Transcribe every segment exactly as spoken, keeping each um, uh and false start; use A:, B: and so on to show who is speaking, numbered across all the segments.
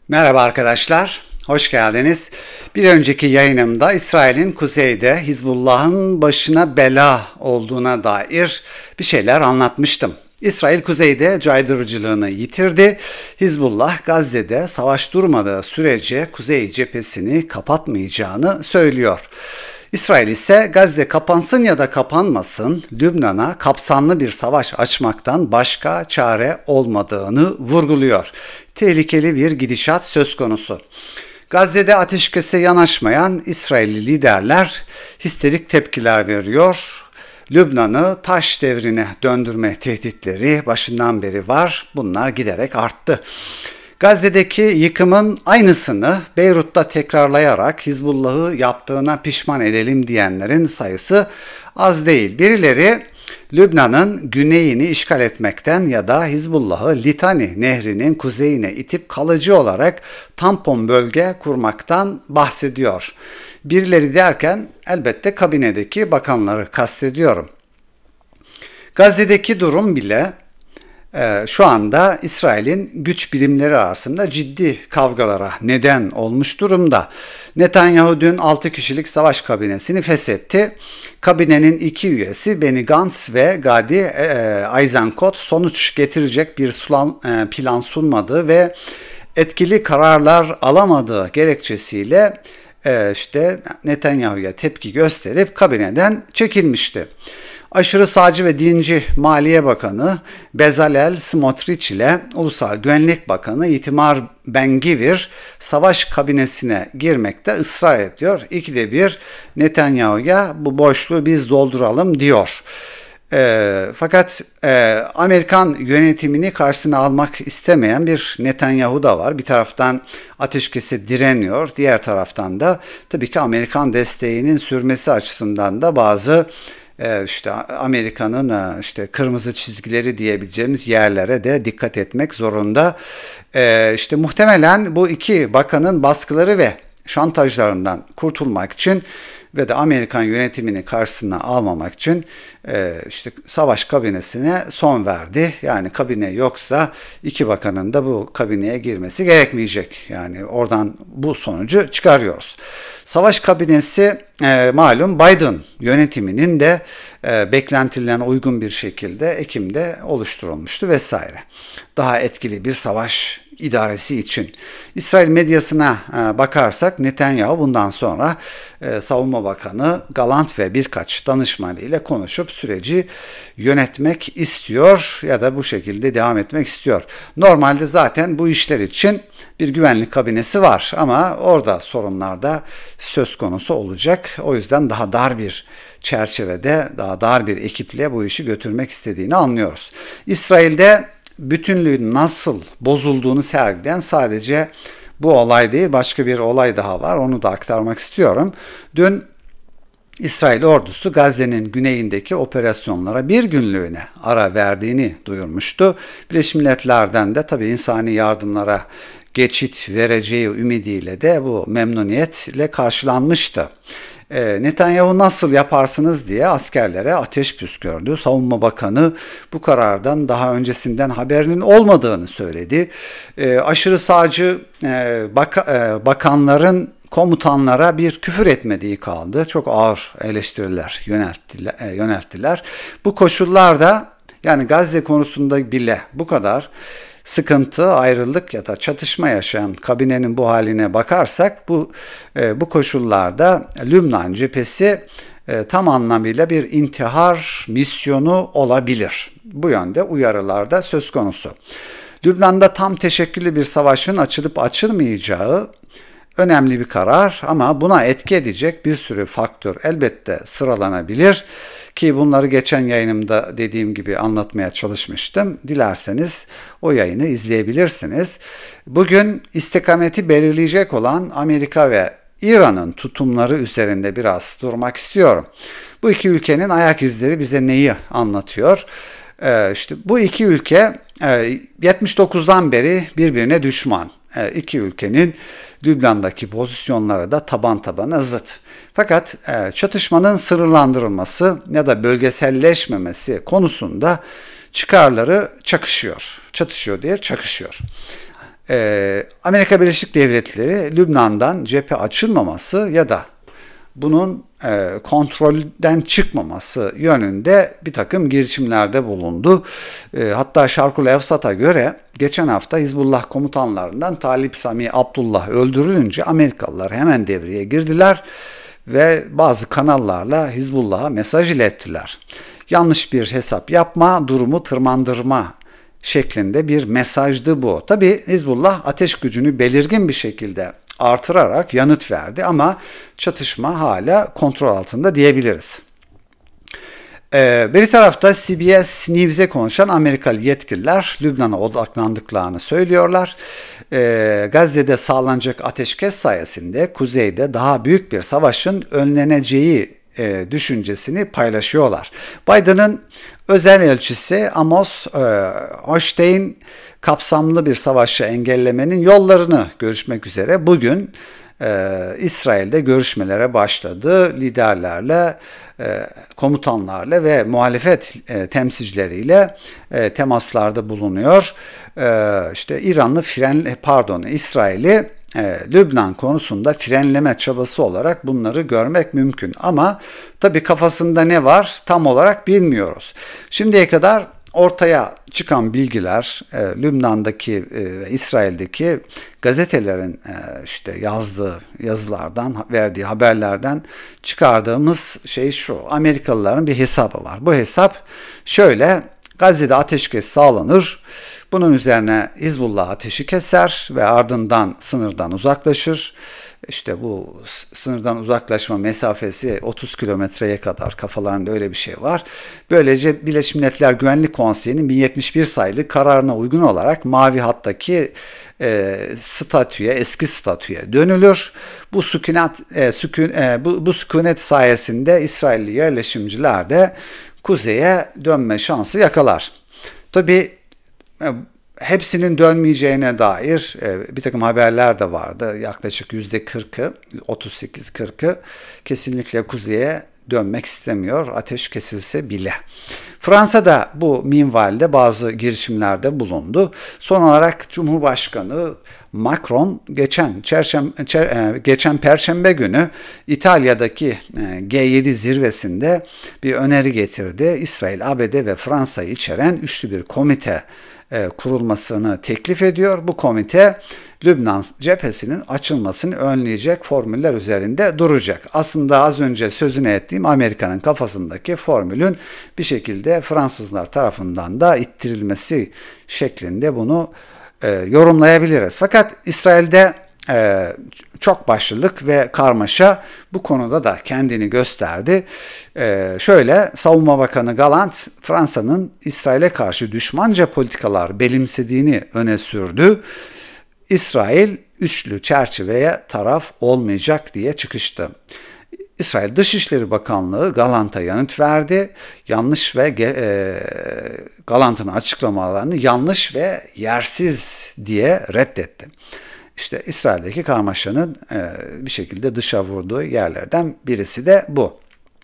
A: Merhaba arkadaşlar, hoş geldiniz. Bir önceki yayınımda İsrail'in kuzeyde Hizbullah'ın başına bela olduğuna dair bir şeyler anlatmıştım. İsrail kuzeyde caydırıcılığını yitirdi. Hizbullah Gazze'de savaş durmadığı sürece kuzey cephesini kapatmayacağını söylüyor. İsrail ise Gazze kapansın ya da kapanmasın Lübnan'a kapsamlı bir savaş açmaktan başka çare olmadığını vurguluyor. Tehlikeli bir gidişat söz konusu. Gazze'de ateşkese yanaşmayan İsrailli liderler histerik tepkiler veriyor. Lübnan'ı taş devrine döndürme tehditleri başından beri var. Bunlar giderek arttı. Gazze'deki yıkımın aynısını Beyrut'ta tekrarlayarak Hizbullah'ı yaptığına pişman edelim diyenlerin sayısı az değil. Birileri Lübnan'ın güneyini işgal etmekten ya da Hizbullah'ı Litani Nehri'nin kuzeyine itip kalıcı olarak tampon bölge kurmaktan bahsediyor. Birileri derken elbette kabinedeki bakanları kastediyorum. Gazze'deki durum bile e, şu anda İsrail'in güç birimleri arasında ciddi kavgalara neden olmuş durumda. Netanyahu dün altı kişilik savaş kabinesini feshetti. Kabinenin iki üyesi Benny Gantz ve Gadi e, Eisenkot sonuç getirecek bir sulan, e, plan sunmadığı ve etkili kararlar alamadığı gerekçesiyle e, işte Netanyahu'ya tepki gösterip kabineden çekilmişti. Aşırı sağcı ve dinci Maliye Bakanı Bezalel Smotrich ile Ulusal Güvenlik Bakanı Itamar Ben-Gvir savaş kabinesine girmekte ısrar ediyor. İkide bir Netanyahu'ya bu boşluğu biz dolduralım diyor. E, fakat e, Amerikan yönetimini karşısına almak istemeyen bir Netanyahu da var. Bir taraftan ateşkese direniyor, diğer taraftan da tabii ki Amerikan desteğinin sürmesi açısından da bazı işte Amerika'nın işte kırmızı çizgileri diyebileceğimiz yerlere de dikkat etmek zorunda. İşte muhtemelen bu iki bakanın baskıları ve şantajlarından kurtulmak için ve de Amerikan yönetimini karşısına almamak için işte savaş kabinesine son verdi. Yani kabine yoksa iki bakanın da bu kabineye girmesi gerekmeyecek. Yani oradan bu sonucu çıkarıyoruz. Savaş kabinesi e, malum Biden yönetiminin de e, beklentilerine uygun bir şekilde Ekim'de oluşturulmuştu vesaire. Daha etkili bir savaş idaresi için. İsrail medyasına e, bakarsak Netanyahu bundan sonra e, Savunma Bakanı Galant ve birkaç danışmanı ile konuşup süreci yönetmek istiyor ya da bu şekilde devam etmek istiyor. Normalde zaten bu işler için bir güvenlik kabinesi var ama orada sorunlar da söz konusu olacak. O yüzden daha dar bir çerçevede, daha dar bir ekiple bu işi götürmek istediğini anlıyoruz. İsrail'de bütünlüğün nasıl bozulduğunu sergileyen sadece bu olay değil, başka bir olay daha var. Onu da aktarmak istiyorum. Dün İsrail ordusu Gazze'nin güneyindeki operasyonlara bir günlüğüne ara verdiğini duyurmuştu. Birleşmiş Milletler'den de tabii insani yardımlara geçit vereceği ümidiyle de bu memnuniyetle karşılanmıştı. E, Netanyahu nasıl yaparsınız diye askerlere ateş püskürdü. Savunma Bakanı bu karardan daha öncesinden haberinin olmadığını söyledi. E, aşırı sağcı e, baka, e, bakanların komutanlara bir küfür etmediği kaldı. Çok ağır eleştiriler yönelttiler. E, yönelttiler. Bu koşullarda yani Gazze konusunda bile bu kadar sıkıntı, ayrılık ya da çatışma yaşayan kabinenin bu haline bakarsak bu e, bu koşullarda Lübnan cephesi e, tam anlamıyla bir intihar misyonu olabilir. Bu yönde uyarılar da söz konusu. Lübnan'da tam teşekküllü bir savaşın açılıp açılmayacağı önemli bir karar ama buna etki edecek bir sürü faktör elbette sıralanabilir ki bunları geçen yayınımda dediğim gibi anlatmaya çalışmıştım. Dilerseniz o yayını izleyebilirsiniz. Bugün istikameti belirleyecek olan Amerika ve İran'ın tutumları üzerinde biraz durmak istiyorum. Bu iki ülkenin ayak izleri bize neyi anlatıyor? Ee, işte bu iki ülke e, yetmiş dokuzdan beri birbirine düşman. E, iki ülkenin Lübnan'daki pozisyonları da taban tabana zıt. Fakat e, çatışmanın sınırlandırılması ya da bölgeselleşmemesi konusunda çıkarları çakışıyor. Çatışıyor diye çakışıyor. e, Amerika Birleşik Devletleri Lübnan'dan cephe açılmaması ya da bunun e, kontrolden çıkmaması yönünde bir takım girişimlerde bulundu. E, hatta Şarkul Evsat'a göre geçen hafta Hizbullah komutanlarından Talip Sami Abdullah öldürülünce Amerikalılar hemen devreye girdiler ve bazı kanallarla Hizbullah'a mesaj ilettiler. Yanlış bir hesap yapma, durumu tırmandırma şeklinde bir mesajdı bu. Tabi Hizbullah ateş gücünü belirgin bir şekilde artırarak yanıt verdi ama çatışma hala kontrol altında diyebiliriz. Ee, bir tarafta C B S News'e konuşan Amerikalı yetkililer Lübnan'a odaklandıklarını söylüyorlar. Ee, Gazze'de sağlanacak ateşkes sayesinde kuzeyde daha büyük bir savaşın önleneceği e, düşüncesini paylaşıyorlar. Biden'ın özel elçisi Amos e, Hochstein kapsamlı bir savaşı engellemenin yollarını görüşmek üzere bugün e, İsrail'de görüşmelere başladı. Liderlerle, e, komutanlarla ve muhalefet e, temsilcileriyle e, temaslarda bulunuyor. E, işte İranlı fren, pardon İsrail'i e, Lübnan konusunda frenleme çabası olarak bunları görmek mümkün. Ama tabii kafasında ne var tam olarak bilmiyoruz. Şimdiye kadar ortaya çıkan bilgiler e, Lübnan'daki ve e, İsrail'deki gazetelerin e, işte yazdığı yazılardan, verdiği haberlerden çıkardığımız şey şu: Amerikalıların bir hesabı var. Bu hesap şöyle: Gazze'de ateşkes sağlanır. Bunun üzerine Hizbullah ateşi keser ve ardından sınırdan uzaklaşır. İşte bu sınırdan uzaklaşma mesafesi otuz kilometreye kadar, kafalarında öyle bir şey var. Böylece Birleşmiş Milletler Güvenlik Konseyi'nin bin yetmiş bir sayılı kararına uygun olarak Mavi Hat'taki e, statüye, eski statüye dönülür. Bu sükunet, e, sükun, e, bu, bu sükunet sayesinde İsrailli yerleşimciler de kuzeye dönme şansı yakalar. Tabii hepsinin dönmeyeceğine dair bir takım haberler de vardı. Yaklaşık yüzde kırkı, otuz sekiz kırkı kesinlikle kuzeye dönmek istemiyor, ateş kesilse bile. Fransa da bu minvalde bazı girişimlerde bulundu. Son olarak Cumhurbaşkanı Macron geçen, çerşembe, çer, geçen Perşembe günü İtalya'daki G yedi zirvesinde bir öneri getirdi. İsrail, A B D ve Fransa'yı içeren üçlü bir komite kurulmasını teklif ediyor. Bu komite Lübnan cephesinin açılmasını önleyecek formüller üzerinde duracak. Aslında az önce sözünü ettiğim Amerika'nın kafasındaki formülün bir şekilde Fransızlar tarafından da ittirilmesi şeklinde bunu e, yorumlayabiliriz. Fakat İsrail'de e, çok başlılık ve karmaşa bu konuda da kendini gösterdi. E, şöyle, Savunma Bakanı Gallant, Fransa'nın İsrail'e karşı düşmanca politikalar benimsediğini öne sürdü. İsrail üçlü çerçeveye taraf olmayacak diye çıkıştı. İsrail Dışişleri Bakanlığı Gallant'a yanıt verdi. Yanlış ve e, Gallant'ın açıklamalarını yanlış ve yersiz diye reddetti. İşte İsrail'deki karmaşanın e, bir şekilde dışa vurduğu yerlerden birisi de bu.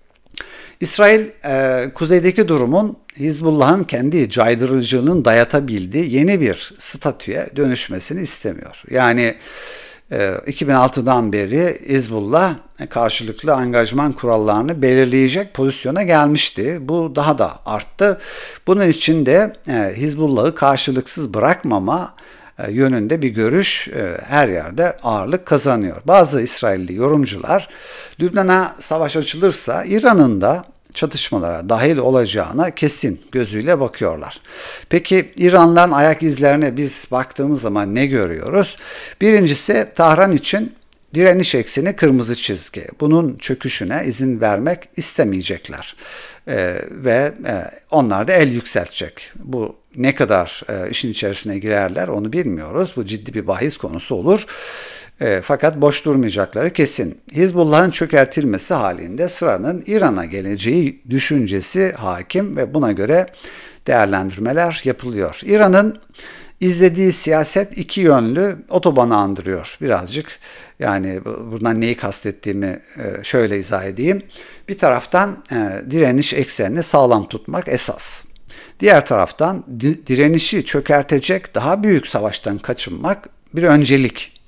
A: İsrail, e, kuzeydeki durumun Hizbullah'ın kendi caydırıcılığının dayatabildiği yeni bir statüye dönüşmesini istemiyor. Yani e, iki bin altıdan beri Hizbullah karşılıklı angajman kurallarını belirleyecek pozisyona gelmişti. Bu daha da arttı. Bunun için de e, Hizbullah'ı karşılıksız bırakmama yönünde bir görüş her yerde ağırlık kazanıyor. Bazı İsrailli yorumcular Lübnan'a savaş açılırsa İran'ın da çatışmalara dahil olacağına kesin gözüyle bakıyorlar. Peki İranlıların ayak izlerine biz baktığımız zaman ne görüyoruz? Birincisi, Tahran için direniş ekseni kırmızı çizgi. Bunun çöküşüne izin vermek istemeyecekler. Ee, ve e, onlar da el yükseltecek. Bu ne kadar e, işin içerisine girerler onu bilmiyoruz. Bu ciddi bir bahis konusu olur. E, fakat boş durmayacakları kesin. Hizbullah'ın çökertilmesi halinde sıranın İran'a geleceği düşüncesi hakim ve buna göre değerlendirmeler yapılıyor. İran'ın izlediği siyaset iki yönlü, otobanı andırıyor birazcık. Yani buradan neyi kastettiğimi şöyle izah edeyim. Bir taraftan direniş eksenini sağlam tutmak esas. Diğer taraftan direnişi çökertecek daha büyük savaştan kaçınmak bir öncelik.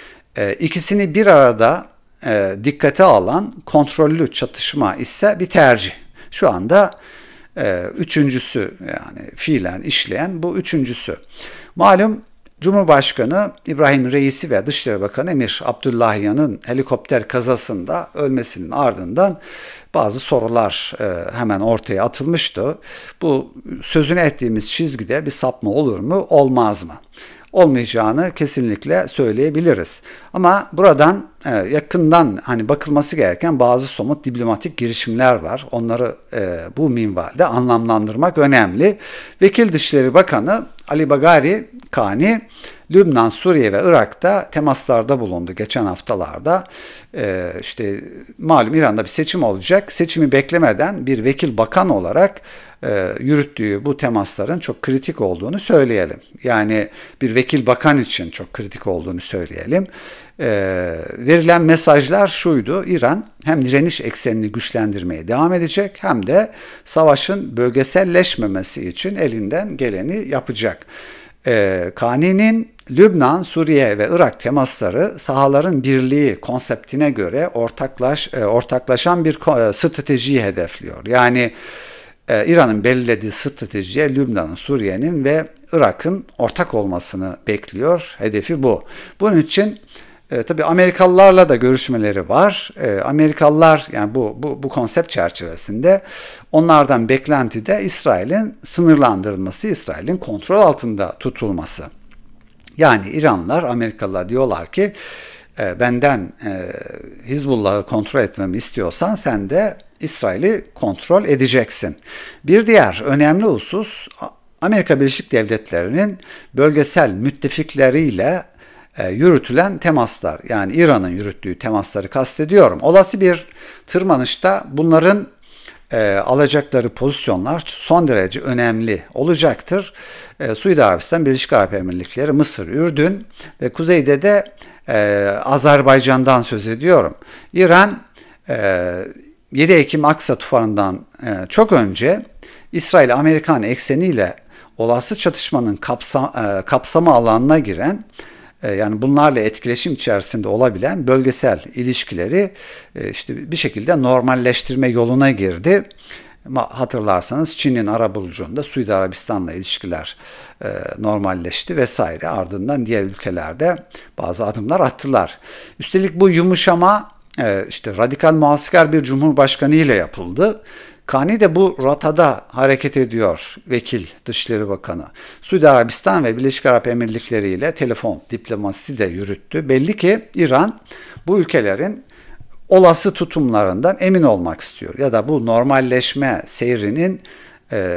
A: E, ikisini bir arada e, dikkate alan kontrollü çatışma ise bir tercih. Şu anda e, üçüncüsü, yani fiilen işleyen bu üçüncüsü. Malum Cumhurbaşkanı İbrahim Reisi ve Dışişleri Bakanı Emir Abdullahian'ın helikopter kazasında ölmesinin ardından bazı sorular e, hemen ortaya atılmıştı. Bu sözünü ettiğimiz çizgide bir sapma olur mu, olmaz mı? Olmayacağını kesinlikle söyleyebiliriz. Ama buradan e, yakından hani bakılması gereken bazı somut diplomatik girişimler var. Onları e, bu minvalde anlamlandırmak önemli. Vekil Dışişleri Bakanı Ali Bagari Kani, Lübnan, Suriye ve Irak'ta temaslarda bulundu geçen haftalarda. Ee, işte malum İran'da bir seçim olacak. Seçimi beklemeden bir vekil bakan olarak e, yürüttüğü bu temasların çok kritik olduğunu söyleyelim. Yani bir vekil bakan için çok kritik olduğunu söyleyelim. Ee, verilen mesajlar şuydu: İran hem direniş eksenini güçlendirmeye devam edecek hem de savaşın bölgeselleşmemesi için elinden geleni yapacak. Ee, Kani'nin Lübnan, Suriye ve Irak temasları sahaların birliği konseptine göre ortaklaş, e, ortaklaşan bir stratejiyi hedefliyor. Yani e, İran'ın belirlediği stratejiye Lübnan'ın, Suriye'nin ve Irak'ın ortak olmasını bekliyor. Hedefi bu. Bunun için E, tabii Amerikalılarla da görüşmeleri var. E, Amerikalılar yani bu, bu bu konsept çerçevesinde onlardan beklenti de İsrail'in sınırlandırılması, İsrail'in kontrol altında tutulması. Yani İranlılar, Amerikalılar diyorlar ki e, benden e, Hizbullah'ı kontrol etmemi istiyorsan sen de İsrail'i kontrol edeceksin. Bir diğer önemli husus, Amerika Birleşik Devletleri'nin bölgesel müttefikleriyle yürütülen temaslar, yani İran'ın yürüttüğü temasları kastediyorum. Olası bir tırmanışta bunların e, alacakları pozisyonlar son derece önemli olacaktır. E, Suudi Arabistan, Birleşik Arap Emirlikleri, Mısır, Ürdün ve kuzeyde de e, Azerbaycan'dan söz ediyorum. İran e, yedi Ekim Aksa tufanından e, çok önce İsrail-Amerikan ekseniyle olası çatışmanın kapsam, e, kapsama alanına giren, yani bunlarla etkileşim içerisinde olabilen bölgesel ilişkileri işte bir şekilde normalleştirme yoluna girdi. Hatırlarsanız Çin'in arabuluculuğunda Suudi Arabistan'la ilişkiler normalleşti vesaire. Ardından diğer ülkelerde bazı adımlar attılar. Üstelik bu yumuşama işte radikal muhafazakar bir cumhurbaşkanı ile yapıldı. Kani de bu rotada hareket ediyor, vekil Dışişleri Bakanı. Suudi Arabistan ve Birleşik Arap Emirlikleri ile telefon diplomasisi de yürüttü. Belli ki İran bu ülkelerin olası tutumlarından emin olmak istiyor. Ya da bu normalleşme seyrinin e,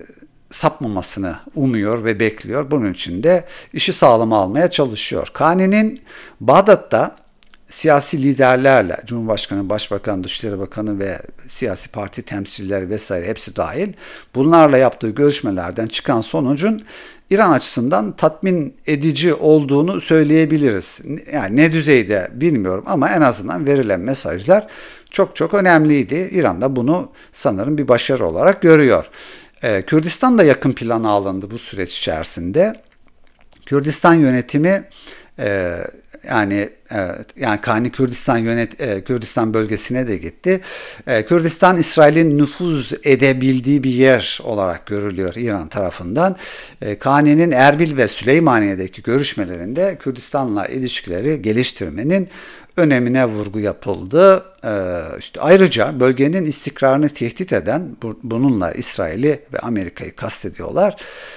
A: sapmamasını umuyor ve bekliyor. Bunun için de işi sağlama almaya çalışıyor. Kani'nin Bağdat'ta siyasi liderlerle, Cumhurbaşkanı, Başbakan, Dışişleri Bakanı ve siyasi parti temsilcileri vesaire hepsi dahil, bunlarla yaptığı görüşmelerden çıkan sonucun İran açısından tatmin edici olduğunu söyleyebiliriz. Yani ne düzeyde bilmiyorum ama en azından verilen mesajlar çok çok önemliydi. İran da bunu sanırım bir başarı olarak görüyor. Ee, Kürdistan da yakın plana alındı bu süreç içerisinde. Kürdistan yönetimi e, Yani yani Kani Kürdistan yönet Kürdistan bölgesine de gitti. Kürdistan İsrail'in nüfuz edebildiği bir yer olarak görülüyor İran tarafından. Kani'nin Erbil ve Süleymaniye'deki görüşmelerinde Kürdistan'la ilişkileri geliştirmenin önemine vurgu yapıldı. İşte ayrıca bölgenin istikrarını tehdit eden, bununla İsrail'i ve Amerika'yı kastediyorlar,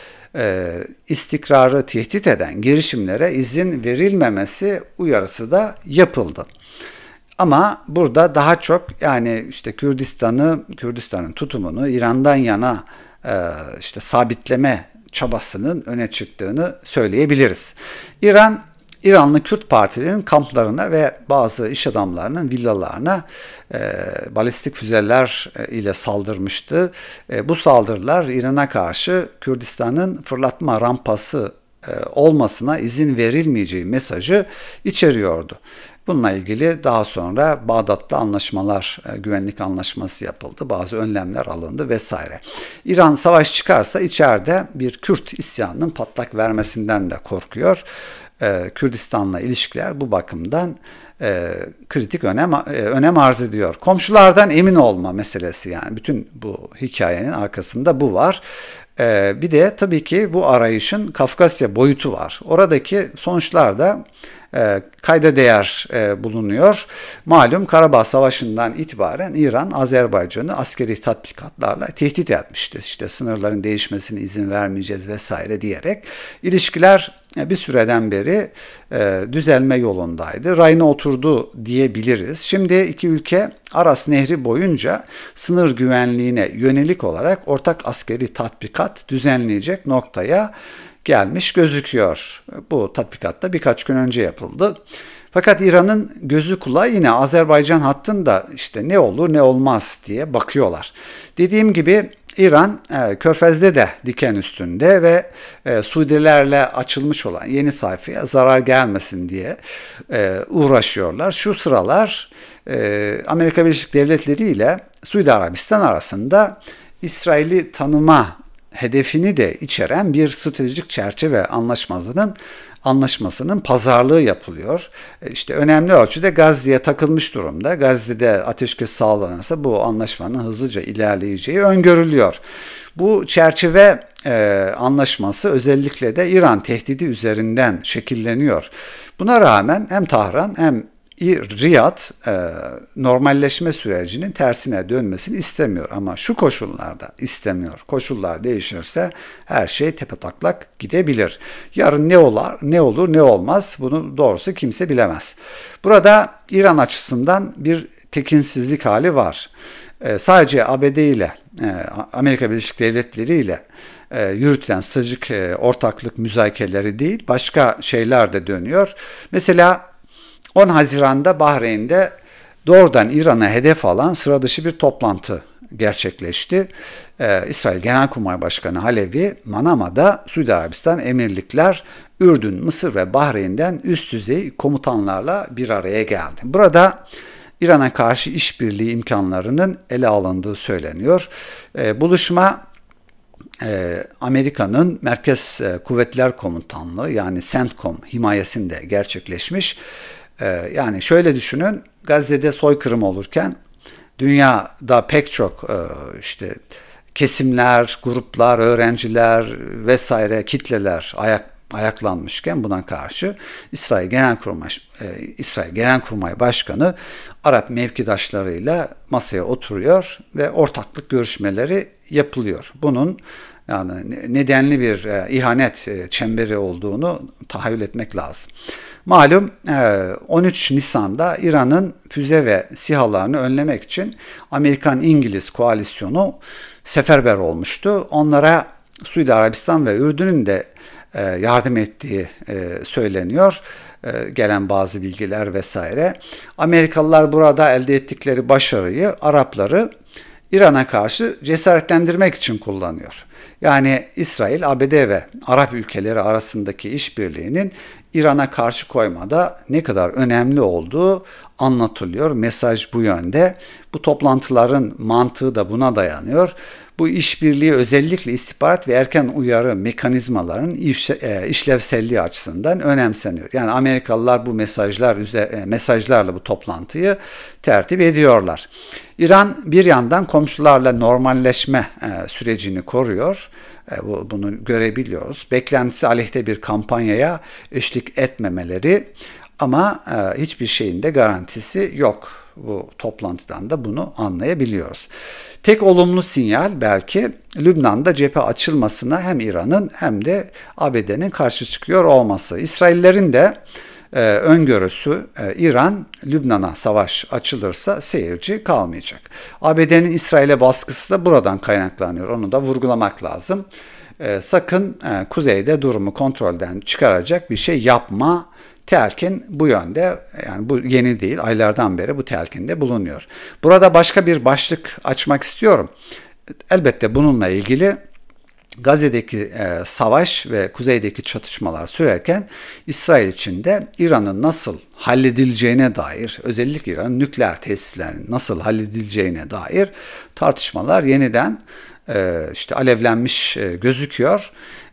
A: istikrarı tehdit eden girişimlere izin verilmemesi uyarısı da yapıldı. Ama burada daha çok yani işte Kürdistan'ı, Kürdistan'ın tutumunu İran'dan yana işte sabitleme çabasının öne çıktığını söyleyebiliriz. İran, İranlı Kürt partilerinin kamplarına ve bazı iş adamlarının villalarına e, balistik füzeler e, ile saldırmıştı. E, bu saldırılar İran'a karşı Kürdistan'ın fırlatma rampası e, olmasına izin verilmeyeceği mesajı içeriyordu. Bununla ilgili daha sonra Bağdat'ta anlaşmalar, e, güvenlik anlaşması yapıldı, bazı önlemler alındı vesaire. İran savaş çıkarsa içeride bir Kürt isyanının patlak vermesinden de korkuyor. e, Kürdistan'la ilişkiler bu bakımdan e, kritik önem e, önem arz ediyor. Komşulardan emin olma meselesi, yani bütün bu hikayenin arkasında bu var. E, bir de tabii ki bu arayışın Kafkasya boyutu var. Oradaki sonuçlar da e, kayda değer e, bulunuyor. Malum Karabağ Savaşı'ndan itibaren İran, Azerbaycan'ı askeri tatbikatlarla tehdit etmişti. İşte sınırların değişmesine izin vermeyeceğiz vesaire diyerek. İlişkiler bir süreden beri e, düzelme yolundaydı. Rayına oturdu diyebiliriz. Şimdi iki ülke Aras Nehri boyunca sınır güvenliğine yönelik olarak ortak askeri tatbikat düzenleyecek noktaya gelmiş gözüküyor. Bu tatbikat da birkaç gün önce yapıldı. Fakat İran'ın gözü kulağı yine Azerbaycan hattında işte ne olur ne olmaz diye bakıyorlar. Dediğim gibi İran e, Körfez'de de diken üstünde ve e, Suudilerle açılmış olan yeni sayfaya zarar gelmesin diye e, uğraşıyorlar. Şu sıralar e, Amerika Birleşik Devletleri ile Suudi Arabistan arasında İsrail'i tanıma hedefini de içeren bir stratejik çerçeve anlaşmasının anlaşmasının pazarlığı yapılıyor. İşte önemli ölçüde Gazze'ye takılmış durumda. Gazze'de ateşkes sağlanırsa bu anlaşmanın hızlıca ilerleyeceği öngörülüyor. Bu çerçeve e, anlaşması özellikle de İran tehdidi üzerinden şekilleniyor. Buna rağmen hem Tahran hem Riyad e, normalleşme sürecinin tersine dönmesini istemiyor, ama şu koşullarda istemiyor. Koşullar değişirse her şey tepetaklak gidebilir. Yarın ne olur, ne olur, ne olmaz, bunu doğrusu kimse bilemez. Burada İran açısından bir tekinsizlik hali var. E, sadece A B D ile, e, Amerika Birleşik Devletleri ile e, yürütülen stratejik e, ortaklık müzakereleri değil, başka şeyler de dönüyor. Mesela on Haziran'da Bahreyn'de doğrudan İran'a hedef alan sıra dışı bir toplantı gerçekleşti. Ee, İsrail Genelkurmay Başkanı Halevi, Manama'da Suudi Arabistan, Emirlikler, Ürdün, Mısır ve Bahreyn'den üst düzey komutanlarla bir araya geldi. Burada İran'a karşı işbirliği imkanlarının ele alındığı söyleniyor. Ee, buluşma Amerika'nın Merkez Kuvvetler Komutanlığı, yani CENTCOM himayesinde gerçekleşmiş. Yani şöyle düşünün, Gazze'de soykırım olurken dünyada pek çok işte kesimler, gruplar, öğrenciler vesaire kitleler ayak ayaklanmışken buna karşı İsrail Genelkurmay İsrail Genelkurmay Başkanı Arap mevkidaşlarıyla masaya oturuyor ve ortaklık görüşmeleri yapılıyor. Bunun yani nedenli bir ihanet çemberi olduğunu tahayyül etmek lazım. Malum on üç Nisan'da İran'ın füze ve SİHA'larını önlemek için Amerikan-İngiliz koalisyonu seferber olmuştu. Onlara Suudi Arabistan ve Ürdün'ün de yardım ettiği söyleniyor. Gelen bazı bilgiler vesaire. Amerikalılar burada elde ettikleri başarıyı Arapları İran'a karşı cesaretlendirmek için kullanıyor. Yani İsrail, A B D ve Arap ülkeleri arasındaki işbirliğinin İran'a karşı koymada ne kadar önemli olduğu anlatılıyor. Mesaj bu yönde. Bu toplantıların mantığı da buna dayanıyor. Bu işbirliği özellikle istihbarat ve erken uyarı mekanizmalarının işlevselliği açısından önemseniyor. Yani Amerikalılar bu mesajlar mesajlarla bu toplantıyı tertip ediyorlar. İran bir yandan komşularla normalleşme sürecini koruyor. Bunu görebiliyoruz. Beklentisi aleyhte bir kampanyaya eşlik etmemeleri, ama hiçbir şeyin de garantisi yok. Bu toplantıdan da bunu anlayabiliyoruz. Tek olumlu sinyal belki Lübnan'da cephe açılmasına hem İran'ın hem de A B D'nin karşı çıkıyor olması. İsraillerin de e, öngörüsü e, İran Lübnan'a savaş açılırsa seyirci kalmayacak. A B D'nin İsrail'e baskısı da buradan kaynaklanıyor. Onu da vurgulamak lazım. E, sakın e, kuzeyde durumu kontrolden çıkaracak bir şey yapma. Telkin bu yönde, yani bu yeni değil, aylardan beri bu telkinde bulunuyor. Burada başka bir başlık açmak istiyorum. Elbette bununla ilgili Gazze'deki e, savaş ve kuzeydeki çatışmalar sürerken İsrail için de İran'ın nasıl halledileceğine dair, özellikle İran'ın nükleer tesislerinin nasıl halledileceğine dair tartışmalar yeniden e, işte alevlenmiş e, gözüküyor.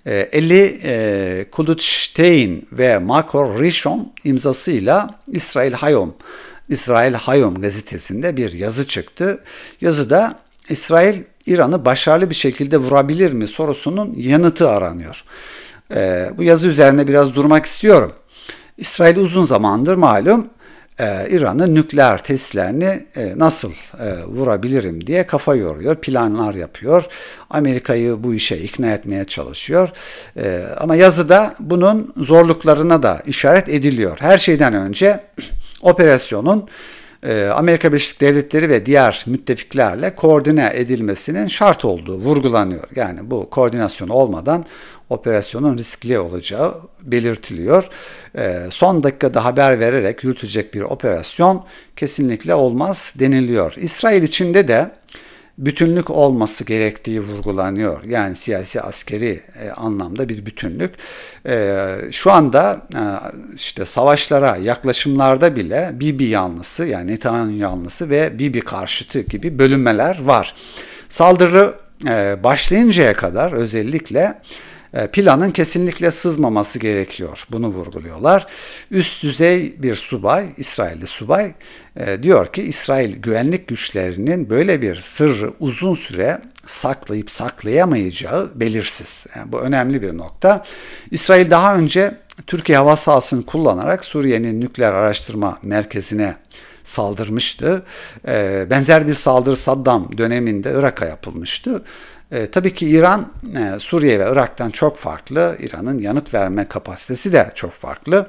A: E, Eli e, Kulutstein ve Marco Rishon imzasıyla İsrail Hayom, İsrail Hayom gazetesinde bir yazı çıktı. Yazıda İsrail İran'ı başarılı bir şekilde vurabilir mi sorusunun yanıtı aranıyor. E, bu yazı üzerine biraz durmak istiyorum. İsrail uzun zamandır malum e, İran'ın nükleer tesislerini e, nasıl e, vurabilirim diye kafa yoruyor, planlar yapıyor. Amerika'yı bu işe ikna etmeye çalışıyor. E, ama yazıda bunun zorluklarına da işaret ediliyor. Her şeyden önce operasyonun Amerika Birleşik Devletleri ve diğer müttefiklerle koordine edilmesinin şart olduğu vurgulanıyor. Yani bu koordinasyon olmadan operasyonun riskli olacağı belirtiliyor. Son dakikada haber vererek yürütülecek bir operasyon kesinlikle olmaz deniliyor. İsrail içinde de bütünlük olması gerektiği vurgulanıyor. Yani siyasi, askeri e, anlamda bir bütünlük. E, şu anda e, işte savaşlara, yaklaşımlarda bile Bibi yanlısı, yani Netanyahu yanlısı ve Bibi karşıtı gibi bölünmeler var. Saldırı e, başlayıncaya kadar özellikle planın kesinlikle sızmaması gerekiyor. Bunu vurguluyorlar. Üst düzey bir subay, İsrailli subay diyor ki İsrail güvenlik güçlerinin böyle bir sırrı uzun süre saklayıp saklayamayacağı belirsiz. Yani bu önemli bir nokta. İsrail daha önce Türkiye hava sahasını kullanarak Suriye'nin nükleer araştırma merkezine saldırmıştı. Benzer bir saldırı Saddam döneminde Irak'a yapılmıştı. E, tabii ki İran, e, Suriye ve Irak'tan çok farklı. İran'ın yanıt verme kapasitesi de çok farklı.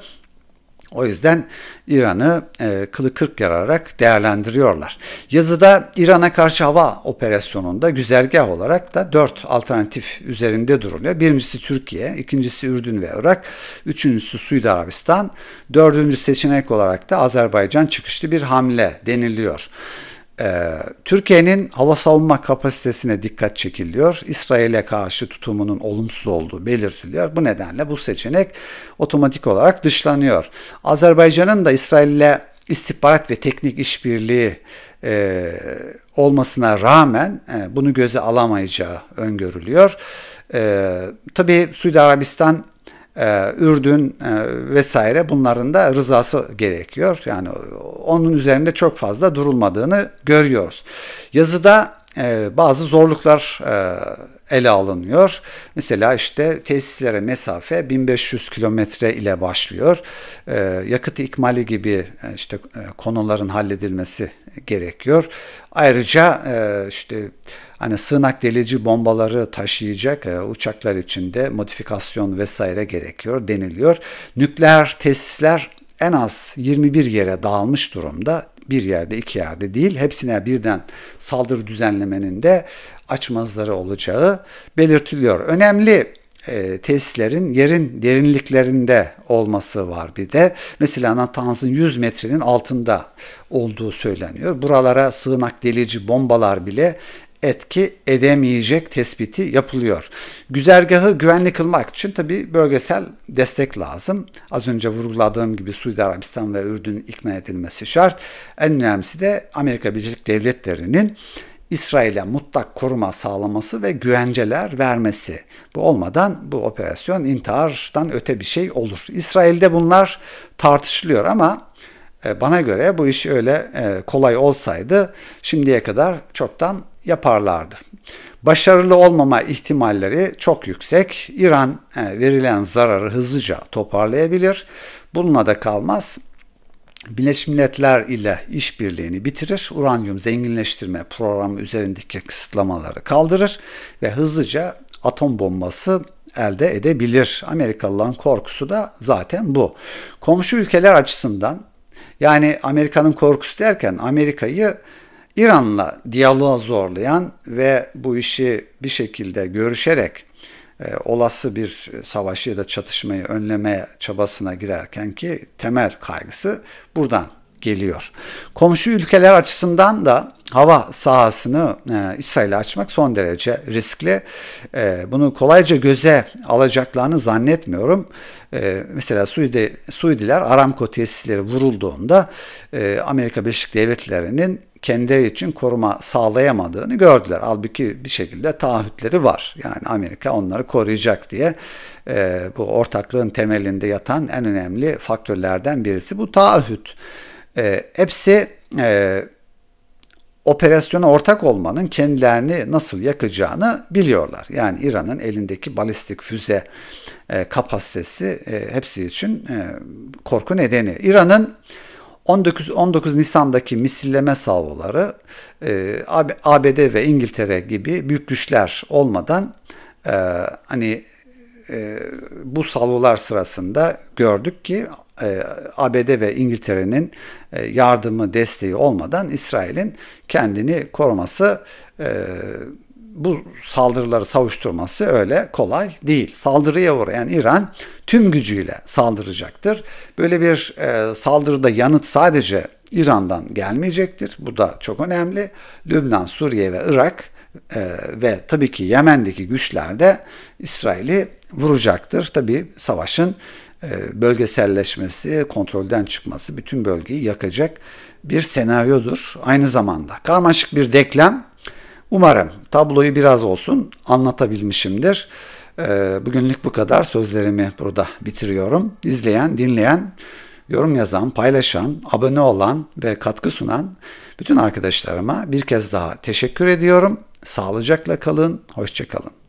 A: O yüzden İran'ı e, kılı kırk yararak değerlendiriyorlar. Yazıda İran'a karşı hava operasyonunda güzergah olarak da dört alternatif üzerinde duruluyor. Birincisi Türkiye, ikincisi Ürdün ve Irak, üçüncüsü Suudi Arabistan, dördüncü seçenek olarak da Azerbaycan çıkışlı bir hamle deniliyor. Ee, Türkiye'nin hava savunma kapasitesine dikkat çekiliyor. İsrail'e karşı tutumunun olumsuz olduğu belirtiliyor. Bu nedenle bu seçenek otomatik olarak dışlanıyor. Azerbaycan'ın da İsrail'le istihbarat ve teknik işbirliği e, olmasına rağmen e, bunu göze alamayacağı öngörülüyor. E, tabii Suudi Arabistan, Ee, Ürdün e, vesaire bunların da rızası gerekiyor. Yani onun üzerinde çok fazla durulmadığını görüyoruz. Yazıda e, bazı zorluklar e, ele alınıyor. Mesela işte tesislere mesafe bin beş yüz kilometre ile başlıyor. E, yakıt ikmali gibi e, işte e, konuların halledilmesi gerekiyor. Ayrıca e, işte hani sığınak delici bombaları taşıyacak e, uçaklar için de modifikasyon vesaire gerekiyor deniliyor. Nükleer tesisler en az yirmi bir yere dağılmış durumda. Bir yerde, iki yerde değil. Hepsine birden saldırı düzenlemenin de açmazları olacağı belirtiliyor. Önemli e, tesislerin yerin derinliklerinde olması var bir de. Mesela Natanz'ın yüz metrenin altında olduğu söyleniyor. Buralara sığınak delici bombalar bile etki edemeyecek tespiti yapılıyor. Güzergahı güvenli kılmak için tabi bölgesel destek lazım. Az önce vurguladığım gibi Suudi Arabistan ve Ürdün ikna edilmesi şart. En önemlisi de Amerika Birleşik Devletleri'nin İsrail'e mutlak koruma sağlaması ve güvenceler vermesi. Bu olmadan bu operasyon intihardan öte bir şey olur. İsrail'de bunlar tartışılıyor ama bana göre bu iş öyle kolay olsaydı şimdiye kadar çoktan yaparlardı. Başarılı olmama ihtimalleri çok yüksek. İran verilen zararı hızlıca toparlayabilir. Bununla da kalmaz. Birleşmiş Milletler ile işbirliğini bitirir, uranyum zenginleştirme programı üzerindeki kısıtlamaları kaldırır ve hızlıca atom bombası elde edebilir. Amerikalıların korkusu da zaten bu. Komşu ülkeler açısından, yani Amerika'nın korkusu derken Amerika'yı İran'la diyaloğa zorlayan ve bu işi bir şekilde görüşerek e, olası bir savaşı ya da çatışmayı önleme çabasına girerken ki temel kaygısı buradan geliyor. Komşu ülkeler açısından da hava sahasını e, İsrail'e açmak son derece riskli. E, bunu kolayca göze alacaklarını zannetmiyorum. E, mesela Suudi, Suudiler Aramco tesisleri vurulduğunda e, Amerika Birleşik Devletleri'nin kendileri için koruma sağlayamadığını gördüler. Halbuki bir şekilde taahhütleri var. Yani Amerika onları koruyacak diye e, bu ortaklığın temelinde yatan en önemli faktörlerden birisi bu taahhüt. E, hepsi e, operasyona ortak olmanın kendilerini nasıl yakacağını biliyorlar. Yani İran'ın elindeki balistik füze e, kapasitesi e, hepsi için e, korku nedeni. İran'ın on dokuz, on dokuz Nisan'daki misilleme salvoları e, A B D ve İngiltere gibi büyük güçler olmadan e, hani e, bu salvolar sırasında gördük ki e, A B D ve İngiltere'nin e, yardımı, desteği olmadan İsrail'in kendini koruması, e, bu saldırıları savuşturması öyle kolay değil. Saldırıya uğrayan İran tüm gücüyle saldıracaktır. Böyle bir e, saldırıda yanıt sadece İran'dan gelmeyecektir. Bu da çok önemli. Lübnan, Suriye ve Irak e, ve tabii ki Yemen'deki güçler de İsrail'i vuracaktır. Tabii savaşın e, bölgeselleşmesi, kontrolden çıkması bütün bölgeyi yakacak bir senaryodur. Aynı zamanda karmaşık bir denklem. Umarım tabloyu biraz olsun anlatabilmişimdir. Bugünlük bu kadar. Sözlerimi burada bitiriyorum. İzleyen, dinleyen, yorum yazan, paylaşan, abone olan ve katkı sunan bütün arkadaşlarıma bir kez daha teşekkür ediyorum. Sağlıcakla kalın, hoşça kalın.